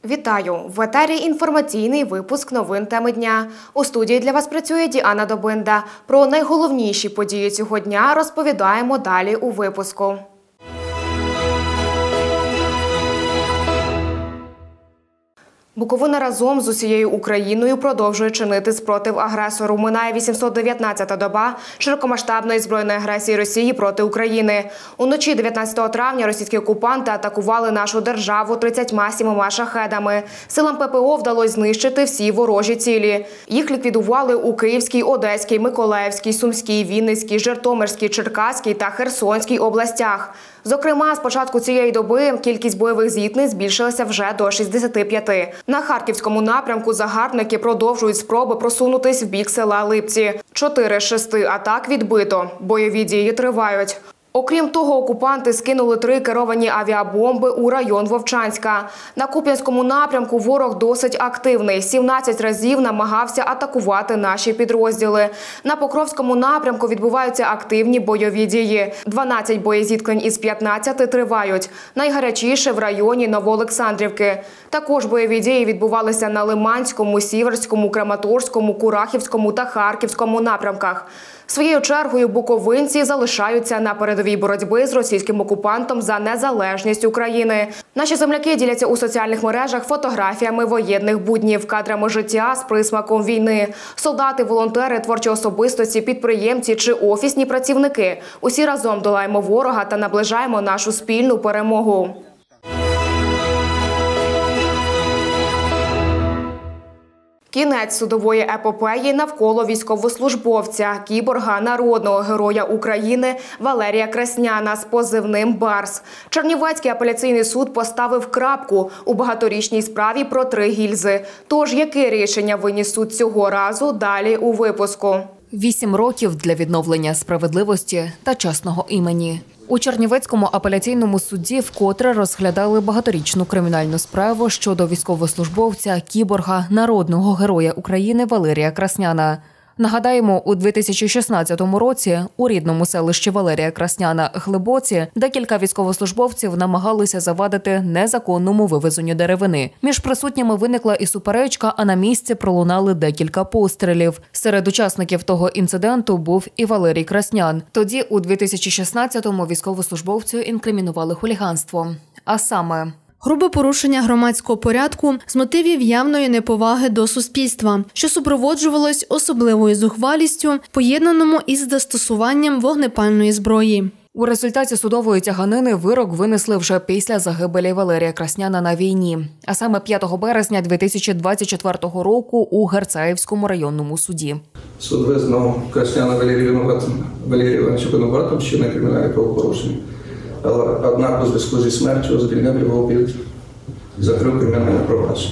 Вітаю! В етері інформаційний випуск новин теми дня. У студії для вас працює Діана Добинда. Про найголовніші події цього дня розповідаємо далі у випуску. Буковина разом з усією Україною продовжує чинити спротив агресору. Минає 819-та доба широкомасштабної збройної агресії Росії проти України. Уночі 19 травня російські окупанти атакували нашу державу 37 шахедами. Силам ППО вдалося знищити всі ворожі цілі. Їх ліквідували у Київській, Одеській, Миколаївській, Сумській, Вінницькій, Житомирській, Черкаській та Херсонській областях. Зокрема, з початку цієї доби кількість бойових зіткнень збільшилася вже до 65. На Харківському напрямку загарбники продовжують спроби просунутись в бік села Липці. 4 з 6 атак відбито. Бойові дії тривають. Окрім того, окупанти скинули 3 керовані авіабомби у район Вовчанська. На Куп'янському напрямку ворог досить активний. 17 разів намагався атакувати наші підрозділи. На Покровському напрямку відбуваються активні бойові дії. 12 боєзіткнень із 15 тривають. Найгарячіше в районі Новоолександрівки. Також бойові дії відбувалися на Лиманському, Сіверському, Краматорському, Курахівському та Харківському напрямках. Своєю чергою буковинці залишаються на передовій боротьби з російським окупантом за незалежність України. Наші земляки діляться у соціальних мережах фотографіями воєнних буднів, кадрами життя з присмаком війни. Солдати, волонтери, творчі особистості, підприємці чи офісні працівники. Усі разом долаємо ворога та наближаємо нашу спільну перемогу. Кінець судової епопеї навколо військовослужбовця, кіборга, народного героя України Валерія Красняна з позивним «Барс». Чернівецький апеляційний суд поставив крапку у багаторічній справі про 3 гільзи. Тож, яке рішення виніс суд цього разу, далі у випуску. 8 років для відновлення справедливості та чесного імені. У Чернівецькому апеляційному суді вкотре розглядали багаторічну кримінальну справу щодо військовослужбовця, кіборга, народного героя України Валерія Красняна. Нагадаємо, у 2016 році у рідному селищі Валерія Красняна Глибоці декілька військовослужбовців намагалися завадити незаконному вивезенню деревини. Між присутніми виникла і суперечка, а на місці пролунали декілька пострілів. Серед учасників того інциденту був і Валерій Краснян. Тоді у 2016-му військовослужбовцю інкримінували хуліганство. А саме... грубе порушення громадського порядку з мотивів явної неповаги до суспільства, що супроводжувалось особливою зухвалістю, поєднаному із застосуванням вогнепальної зброї. У результаті судової тяганини вирок винесли вже після загибелі Валерія Красняна на війні. А саме 5 березня 2024 року у Герцаївському районному суді. Суд визнав Красняна Валерія Івановича винуватим вчинення кримінального правопорушення. Однак у зв'язку зі смертю звільнив його під закрив кримінальне провадження.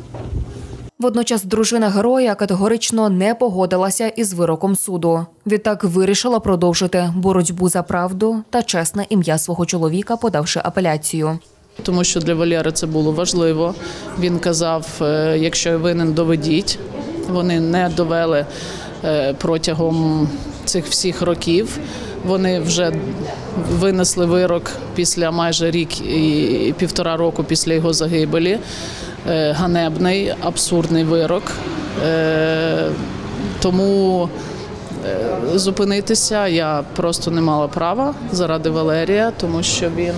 Водночас дружина героя категорично не погодилася із вироком суду. Відтак вирішила продовжити боротьбу за правду та чесне ім'я свого чоловіка, подавши апеляцію. Тому що для Валери це було важливо. Він казав, якщо я винен, доведіть. Вони не довели протягом цих всіх років. Вони вже винесли вирок після майже рік і 1,5 року після його загибелі. Ганебний, абсурдний вирок. Тому зупинитися я просто не мала права заради Валерія, тому що він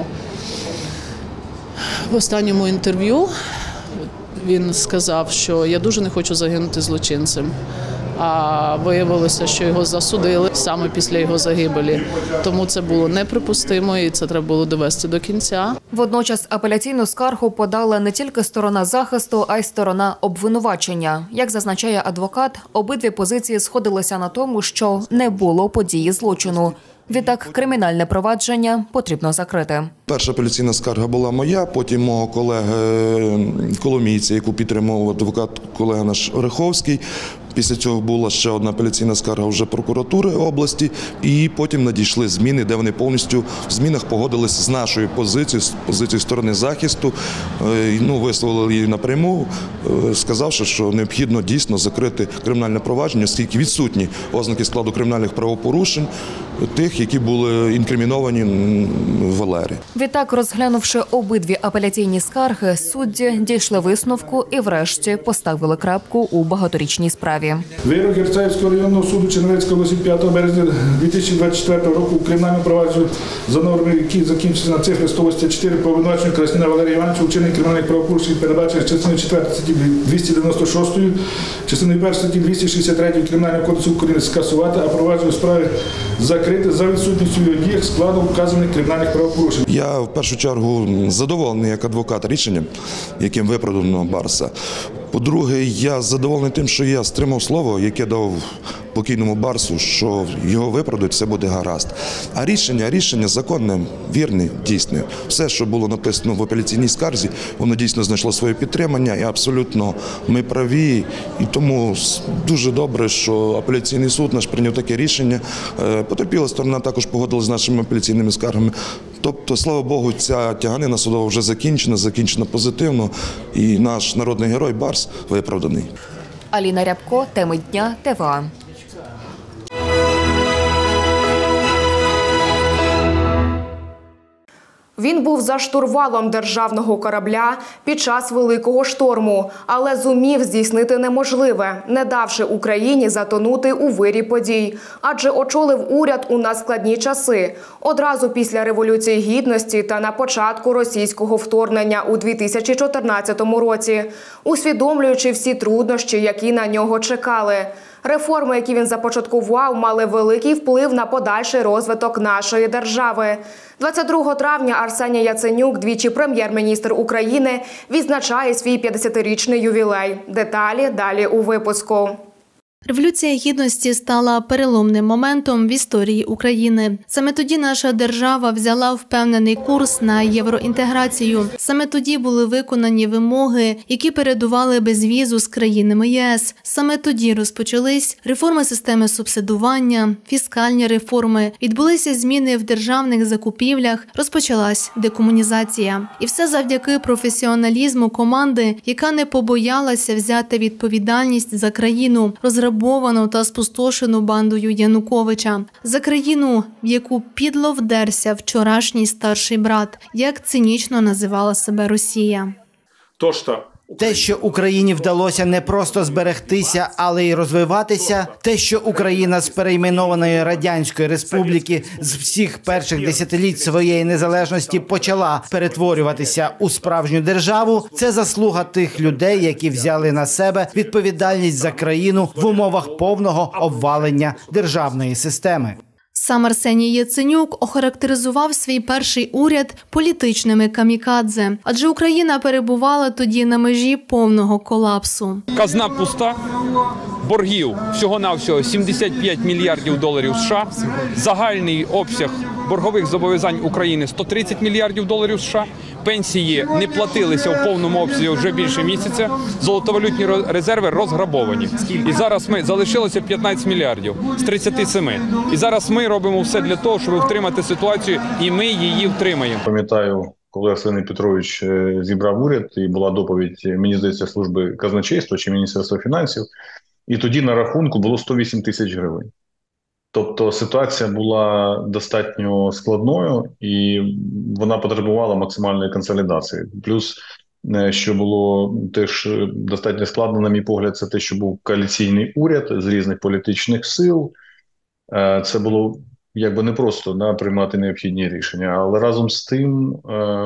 в останньому інтерв'ю він сказав, що я дуже не хочу загинути злочинцем. А виявилося, що його засудили саме після його загибелі. Тому це було неприпустимо і це треба було довести до кінця. Водночас апеляційну скаргу подала не тільки сторона захисту, а й сторона обвинувачення. Як зазначає адвокат, обидві позиції сходилися на тому, що не було події злочину. Відтак кримінальне провадження потрібно закрити. Перша апеляційна скарга була моя, потім мого колеги Коломійця, яку підтримував адвокат колега наш Ореховський. Після цього була ще одна апеляційна скарга вже прокуратури області, і потім надійшли зміни, де вони повністю в змінах погодилися з нашою позицією, з позицією сторони захисту, висловили її напряму, сказавши, що необхідно дійсно закрити кримінальне провадження, оскільки відсутні ознаки складу кримінальних правопорушень тих, які були інкриміновані Валері. Відтак, розглянувши обидві апеляційні скарги, судді дійшли висновку і врешті поставили крапку у багаторічній справі. Вирок Герцаївського районного суду Чернівецької області 5 березня 2024 року у кримінальному провадженні за нормами, які закінчилися на цифри 184 по обвинуваченню Красніна Валерія Івановича у вчиненні кримінальних правопорушень, передбачених частиною 4 статті 296, частиною 1 статті 263 Кримінального кодексу України скасувати, а провадження у справі закрити за відсутністю в його діях складу вказаних кримінальних правопорушень. Я в першу чергу задоволений як адвокат рішенням, яким виправдано Барса. По-друге, я задоволений тим, що я стримав слово, яке дав покійному Барсу, що його виправдуть, все буде гаразд. А рішення законне, вірне, дійсне. Все, що було написано в апеляційній скарзі, воно дійсно знайшло своє підтримання, і абсолютно ми праві. І тому дуже добре, що апеляційний суд наш прийняв таке рішення. Потерпіла сторона також погодилася з нашими апеляційними скаргами. Тобто, слава Богу, ця тяганина судова вже закінчена позитивно, і наш народний герой Барс виправданий. Аліна Рябко, теми дня, ТВА. Він був за штурвалом державного корабля під час Великого шторму, але зумів здійснити неможливе, не давши Україні затонути у вирі подій. Адже очолив уряд у надскладні часи, одразу після Революції Гідності та на початку російського вторгнення у 2014 році, усвідомлюючи всі труднощі, які на нього чекали. Реформи, які він започаткував, мали великий вплив на подальший розвиток нашої держави. 22 травня Арсеній Яценюк, двічі прем'єр-міністр України, відзначає свій 50-річний ювілей. Деталі далі у випуску. Революція Гідності стала переломним моментом в історії України. Саме тоді наша держава взяла впевнений курс на євроінтеграцію. Саме тоді були виконані вимоги, які передували безвізу з країнами ЄС. Саме тоді розпочались реформи системи субсидування, фіскальні реформи, відбулися зміни в державних закупівлях, розпочалась декомунізація. І все завдяки професіоналізму команди, яка не побоялася взяти відповідальність за країну, розграбовану та спустошену бандою Януковича. За країну, в яку підло вдерся вчорашній старший брат, як цинічно називала себе Росія. Те, що Україні вдалося не просто зберегтися, але й розвиватися, те, що Україна з перейменованої Радянської Республіки з всіх перших десятиліть своєї незалежності почала перетворюватися у справжню державу, це заслуга тих людей, які взяли на себе відповідальність за країну в умовах повного обвалення державної системи. Сам Арсеній Яценюк охарактеризував свій перший уряд політичними камікадзе, адже Україна перебувала тоді на межі повного колапсу. Казна пуста, боргів всього-навсього 75 мільярдів доларів США, загальний обсяг боргових зобов'язань України 130 мільярдів доларів США, пенсії не платилися в повному обсязі вже більше місяця, золотовалютні резерви розграбовані. І зараз ми залишилося 15 мільярдів з 37. І зараз ми робимо все для того, щоб втримати ситуацію, і ми її втримаємо. Пам'ятаю, коли Арсеній Петрович зібрав уряд, і була доповідь, мені здається, служби казначейства чи Міністерства фінансів, і тоді на рахунку було 108 тисяч гривень. Тобто ситуація була достатньо складною і вона потребувала максимальної консолідації. Плюс, що було теж достатньо складно, на мій погляд, це те, що був коаліційний уряд з різних політичних сил. Це було якби не просто приймати необхідні рішення, але разом з тим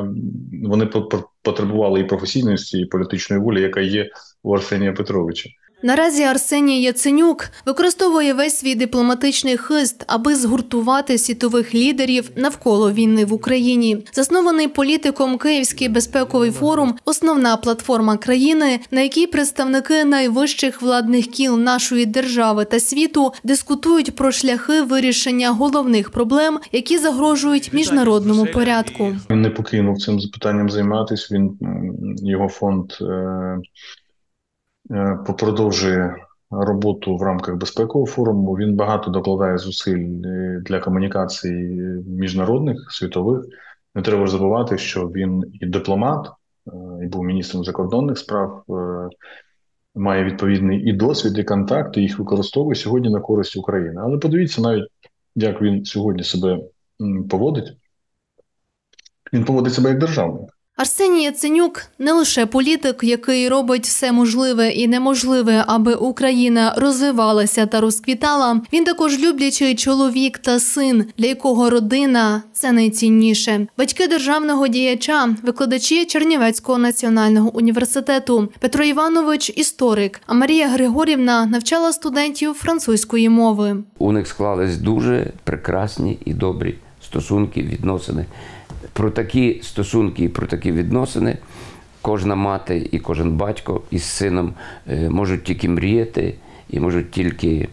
вони потребували і професійності, і політичної волі, яка є у Арсенія Петровича. Наразі Арсеній Яценюк використовує весь свій дипломатичний хист, аби згуртувати світових лідерів навколо війни в Україні. Заснований політиком Київський безпековий форум – основна платформа країни, на якій представники найвищих владних кіл нашої держави та світу дискутують про шляхи вирішення головних проблем, які загрожують міжнародному порядку. Він не покинув цим питанням займатися, його фонд продовжує роботу в рамках безпекового форуму. Він багато докладає зусиль для комунікацій міжнародних, світових. Не треба забувати, що він і дипломат, і був міністром закордонних справ, має відповідний і досвід, і контакти, їх використовує сьогодні на користь України. Але подивіться навіть, як він сьогодні себе поводить. Він поводить себе як державник. Арсеній Яценюк – не лише політик, який робить все можливе і неможливе, аби Україна розвивалася та розквітала. Він також люблячий чоловік та син, для якого родина – це найцінніше. Батьки державного діяча, викладачі Чернівецького національного університету. Петро Іванович – історик, а Марія Григорівна навчала студентів французької мови. У них склались дуже прекрасні і добрі стосунки, відносини. Про такі стосунки і про такі відносини кожна мати і кожен батько із сином можуть тільки мріяти і можуть тільки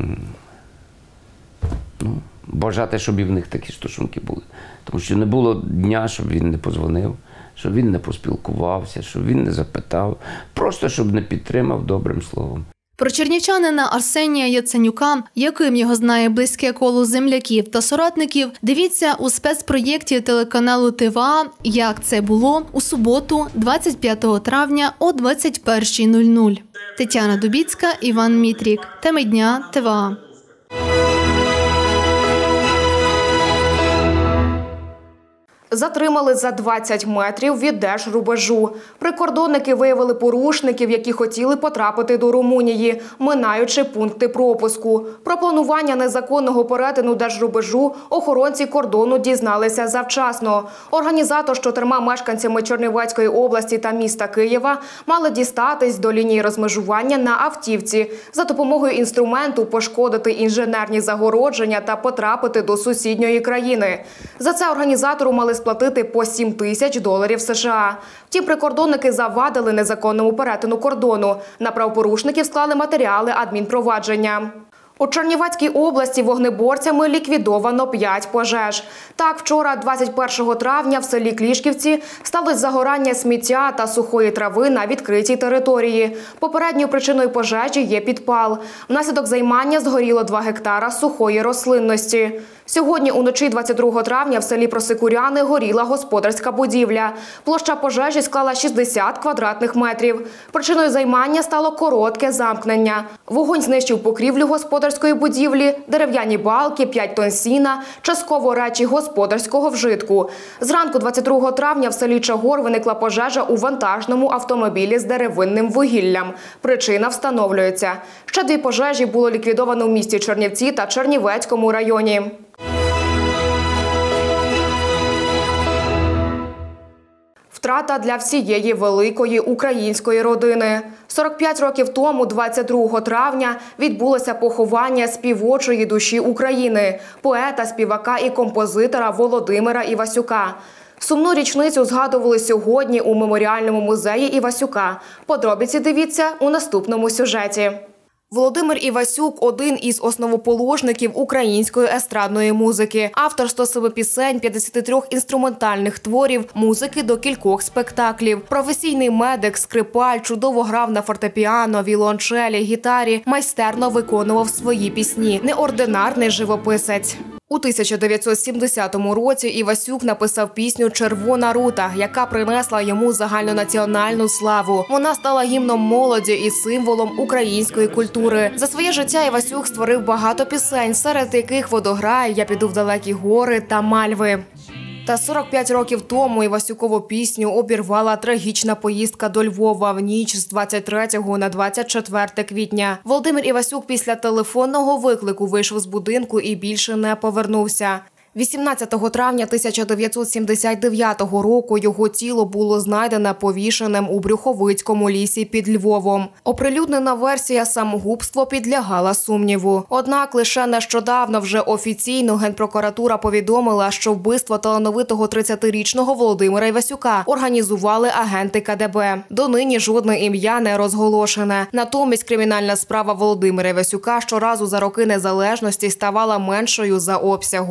бажати, щоб і в них такі стосунки були. Тому що не було дня, щоб він не подзвонив, щоб він не поспілкувався, щоб він не запитав, просто щоб не підтримав добрим словом. Про чернівчанина Арсенія Яценюка, яким його знає близьке коло земляків та соратників, дивіться у спецпроєкті телеканалу ТВА «Як це було» у суботу, 25 травня о 21:00. Тетяна Дубіцька, Іван Мітрік. Теми дня ТВА. Затримали за 20 метрів від держрубежу. Прикордонники виявили порушників, які хотіли потрапити до Румунії, минаючи пункти пропуску. Про планування незаконного перетину держрубежу охоронці кордону дізналися завчасно. Організатор з 4 мешканцями Чернівецької області та міста Києва мали дістатись до лінії розмежування на автівці. За допомогою інструменту пошкодити інженерні загородження та потрапити до сусідньої країни. За це організатору мали сплатити по $7 000 США. Втім, прикордонники завадили незаконному перетину кордону. На правопорушників склали матеріали адмінпровадження. У Чернівецькій області вогнеборцями ліквідовано 5 пожеж. Так, вчора, 21 травня, в селі Клішківці сталося загорання сміття та сухої трави на відкритій території. Попередньою причиною пожежі є підпал. Внаслідок займання згоріло 2 гектара сухої рослинності. Сьогодні уночі 22 травня в селі Просикуряни горіла господарська будівля. Площа пожежі склала 60 квадратних метрів. Причиною займання стало коротке замкнення. Вогонь знищив покрівлю господарської будівлі, дерев'яні балки, 5 тонн сіна, частково речі господарського вжитку. Зранку 22 травня в селі Чагор виникла пожежа у вантажному автомобілі з деревинним вугіллям. Причина встановлюється. Ще 2 пожежі було ліквідовано в місті Чернівці та Чернівецькому районі. Втрата для всієї великої української родини. 45 років тому, 22 травня, відбулося поховання співочої душі України – поета, співака і композитора Володимира Івасюка. Сумну річницю згадували сьогодні у Меморіальному музеї Івасюка. Подробиці дивіться у наступному сюжеті. Володимир Івасюк – один із основоположників української естрадної музики. Автор 107 пісень, 53 інструментальних творів, музики до кількох спектаклів. Професійний медик, скрипаль, чудово грав на фортепіано, віолончелі, гітарі, майстерно виконував свої пісні. Неординарний живописець. У 1970 році Івасюк написав пісню «Червона рута», яка принесла йому загальнонаціональну славу. Вона стала гімном молоді і символом української культури. За своє життя Івасюк створив багато пісень, серед яких «Водограй», «Я піду в далекі гори» та «Мальви». Та 45 років тому Івасюкову пісню обірвала трагічна поїздка до Львова в ніч з 23 на 24 квітня. Володимир Івасюк після телефонного виклику вийшов з будинку і більше не повернувся. 18 травня 1979 року його тіло було знайдено повішеним у Брюховицькому лісі під Львовом. Оприлюднена версія самогубства підлягала сумніву. Однак лише нещодавно вже офіційно Генпрокуратура повідомила, що вбивство талановитого 30-річного Володимира Івасюка організували агенти КДБ. Донині жодне ім'я не розголошене. Натомість кримінальна справа Володимира Івасюка щоразу за роки незалежності ставала меншою за обсягом.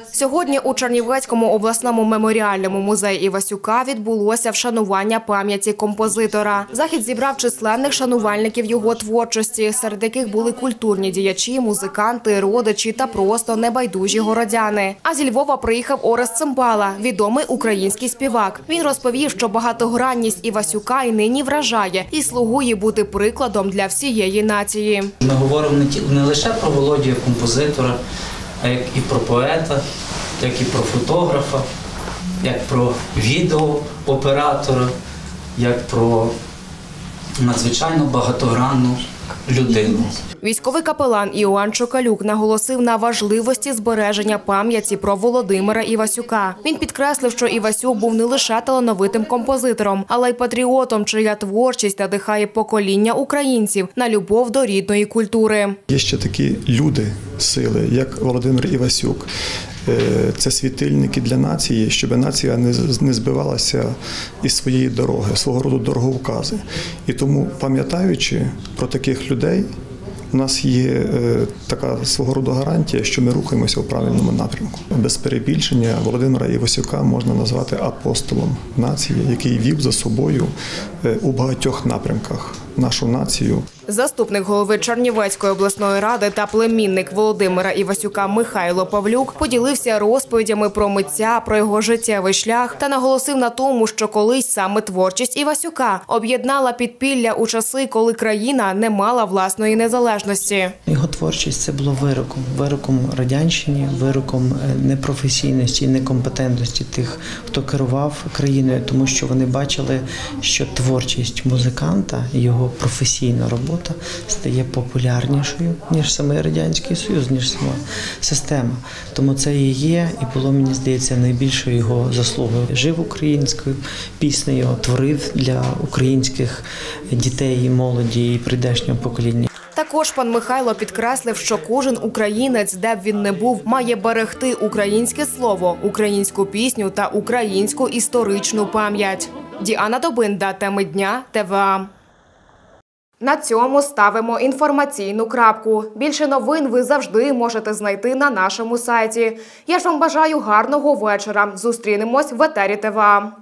Сьогодні у Чернівецькому обласному меморіальному музеї Івасюка відбулося вшанування пам'яті композитора. Захід зібрав численних шанувальників його творчості, серед яких були культурні діячі, музиканти, родичі та просто небайдужі городяни. А зі Львова приїхав Орест Цимбала, відомий український співак. Він розповів, що багатогранність Івасюка й нині вражає і слугує бути прикладом для всієї нації. Ми говоримо не лише про Володю як композитора, а як і про поета, як і про фотографа, як про відеооператора, як про надзвичайно багатогранну людину. Військовий капелан Іоанн Чокалюк наголосив на важливості збереження пам'яті про Володимира Івасюка. Він підкреслив, що Івасюк був не лише талановитим композитором, але й патріотом, чия творчість надихає покоління українців на любов до рідної культури. Є ще такі люди, сили, як Володимир Івасюк. Це світильники для нації, щоб нація не збивалася із своєї дороги, свого роду дороговкази. І тому, пам'ятаючи про таких людей, у нас є така свого роду гарантія, що ми рухаємося в правильному напрямку. Без перебільшення Володимира Івасюка можна назвати апостолом нації, який вів за собою у багатьох напрямках нашу націю. Заступник голови Чернівецької обласної ради та племінник Володимира Івасюка Михайло Павлюк поділився розповідями про митця, про його життєвий шлях та наголосив на тому, що колись саме творчість Івасюка об'єднала підпілля у часи, коли країна не мала власної незалежності. Його творчість – це було вироком радянщині, вироком непрофесійності і некомпетентності тих, хто керував країною, тому що вони бачили, що творчість музиканта, його професійна робота стає популярнішою, ніж самий Радянський Союз, ніж сама система. Тому це і є, і було, мені здається, найбільшою його заслугою. Жив українською піснею, творив для українських дітей і молоді, і прийдешнього покоління. Також пан Михайло підкреслив, що кожен українець, де б він не був, має берегти українське слово, українську пісню та українську історичну пам'ять. Діана Добинда, теми дня, ТВА. На цьому ставимо інформаційну крапку. Більше новин ви завжди можете знайти на нашому сайті. Я ж вам бажаю гарного вечора. Зустрінемось в етері ТВА.